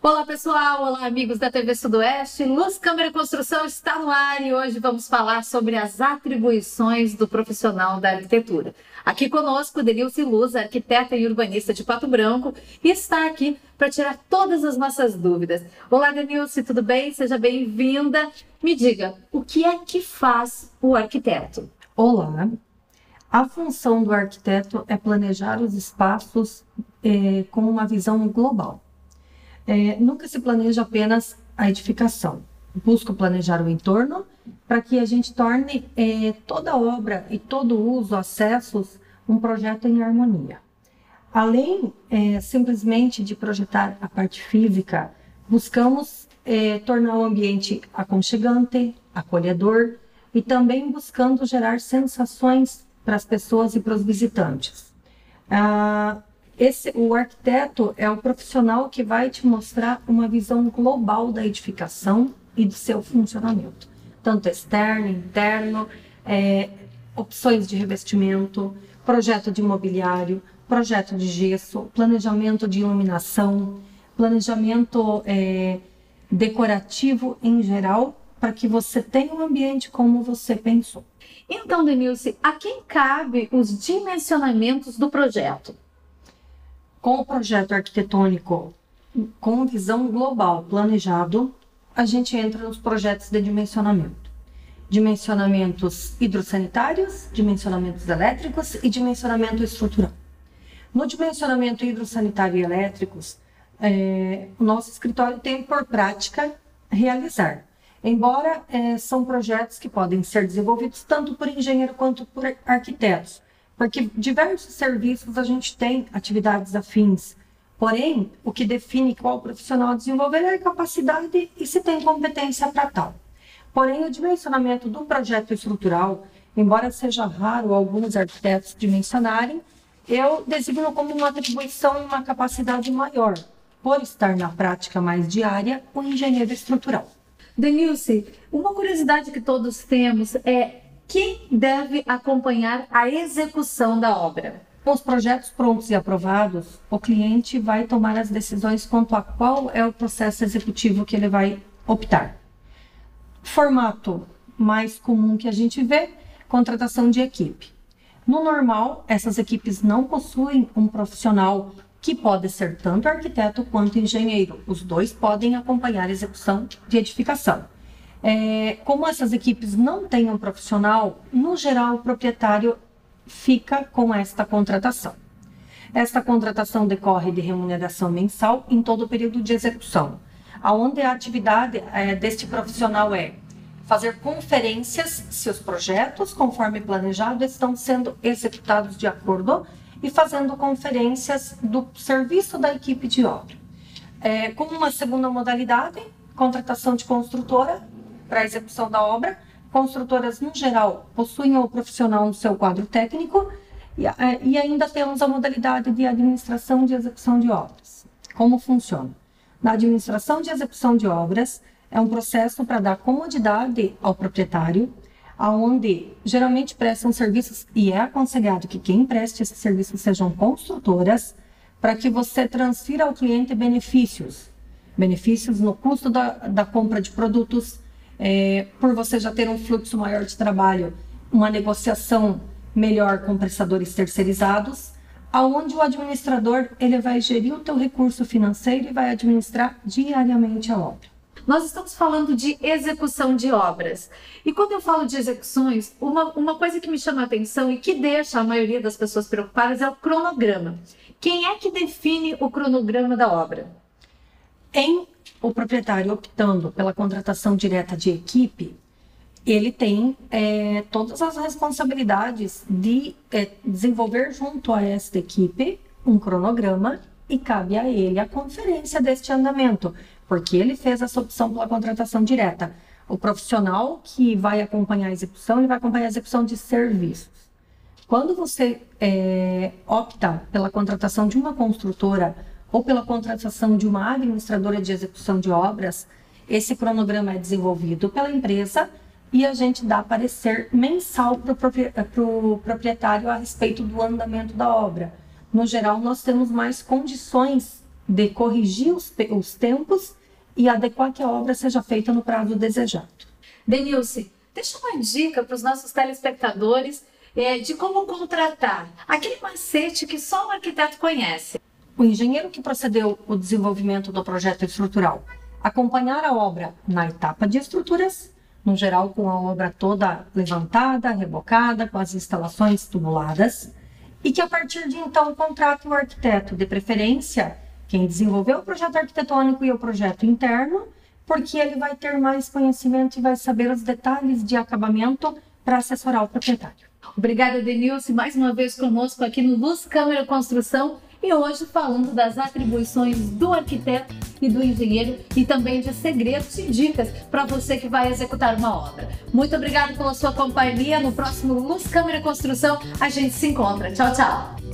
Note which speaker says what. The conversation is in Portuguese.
Speaker 1: Olá pessoal, olá amigos da TV Sudoeste, Luz Câmara Construção está no ar e hoje vamos falar sobre as atribuições do profissional da arquitetura. Aqui conosco, Denilce Luz, arquiteta e urbanista de Pato Branco, e está aqui para tirar todas as nossas dúvidas. Olá Denilce, tudo bem? Seja bem-vinda. Me diga, o que é que faz o arquiteto?
Speaker 2: Olá, a função do arquiteto é planejar os espaços com uma visão global. Nunca se planeja apenas a edificação. Busco planejar o entorno para que a gente torne toda obra e todo uso, acessos, um projeto em harmonia. Além simplesmente de projetar a parte física, buscamos tornar o ambiente aconchegante, acolhedor e também buscando gerar sensações para as pessoas e para os visitantes. O arquiteto é o profissional que vai te mostrar uma visão global da edificação e do seu funcionamento, tanto externo, interno, opções de revestimento, projeto de mobiliário, projeto de gesso, planejamento de iluminação, planejamento decorativo em geral, para que você tenha um ambiente como você pensou.
Speaker 1: Então, Denilce, a quem cabe os dimensionamentos do projeto?
Speaker 2: Com o projeto arquitetônico com visão global planejado, a gente entra nos projetos de dimensionamento. Dimensionamentos hidrossanitários, dimensionamentos elétricos e dimensionamento estrutural. No dimensionamento hidrossanitário e elétricos, o nosso escritório tem por prática realizar. Embora são projetos que podem ser desenvolvidos tanto por engenheiro quanto por arquitetos, porque diversos serviços a gente tem atividades afins. Porém, o que define qual profissional desenvolver é a capacidade e se tem competência para tal. Porém, o dimensionamento do projeto estrutural, embora seja raro alguns arquitetos dimensionarem, eu designo como uma atribuição e uma capacidade maior, por estar na prática mais diária, o engenheiro estrutural.
Speaker 1: Denilce, uma curiosidade que todos temos é: quem deve acompanhar a execução da obra?
Speaker 2: Com os projetos prontos e aprovados, o cliente vai tomar as decisões quanto a qual é o processo executivo que ele vai optar. Formato mais comum que a gente vê, contratação de equipe. No normal, essas equipes não possuem um profissional que pode ser tanto arquiteto quanto engenheiro. Os dois podem acompanhar a execução de edificação. Como essas equipes não têm um profissional, no geral o proprietário fica com esta contratação. Esta contratação decorre de remuneração mensal em todo o período de execução, onde a atividade deste profissional é fazer conferências se os projetos, conforme planejado, estão sendo executados de acordo e fazendo conferências do serviço da equipe de obra. Como uma segunda modalidade, contratação de construtora para a execução da obra. Construtoras, no geral, possuem o profissional no seu quadro técnico e ainda temos a modalidade de administração de execução de obras. Como funciona? Na administração de execução de obras, é um processo para dar comodidade ao proprietário, onde geralmente prestam serviços e é aconselhado que quem preste esses serviços sejam construtoras, para que você transfira ao cliente benefícios no custo da compra de produtos, por você já ter um fluxo maior de trabalho, uma negociação melhor com prestadores terceirizados, aonde o administrador ele vai gerir o teu recurso financeiro e vai administrar diariamente a obra.
Speaker 1: Nós estamos falando de execução de obras. E quando eu falo de execuções, uma coisa que me chama a atenção e que deixa a maioria das pessoas preocupadas é o cronograma. Quem é que define o cronograma da obra?
Speaker 2: O proprietário optando pela contratação direta de equipe, ele tem todas as responsabilidades de desenvolver junto a esta equipe um cronograma e cabe a ele a conferência deste andamento, porque ele fez essa opção pela contratação direta. O profissional que vai acompanhar a execução, ele vai acompanhar a execução de serviços. Quando você opta pela contratação de uma construtora ou pela contratação de uma administradora de execução de obras, esse cronograma é desenvolvido pela empresa e a gente dá parecer mensal para o proprietário a respeito do andamento da obra. No geral, nós temos mais condições de corrigir os tempos e adequar que a obra seja feita no prazo desejado.
Speaker 1: Denilce, deixa uma dica para os nossos telespectadores de como contratar aquele macete que só o arquiteto conhece.
Speaker 2: O engenheiro que procedeu o desenvolvimento do projeto estrutural acompanhar a obra na etapa de estruturas, no geral com a obra toda levantada, rebocada, com as instalações tubuladas, e que a partir de então contrate o arquiteto, de preferência quem desenvolveu o projeto arquitetônico e o projeto interno, porque ele vai ter mais conhecimento e vai saber os detalhes de acabamento para assessorar o proprietário.
Speaker 1: Obrigada, Denilce, mais uma vez conosco aqui no Luz Câmara Construção e hoje falando das atribuições do arquiteto e do engenheiro e também de segredos e dicas para você que vai executar uma obra. Muito obrigada pela sua companhia. No próximo Luz Câmara Construção a gente se encontra. Tchau, tchau!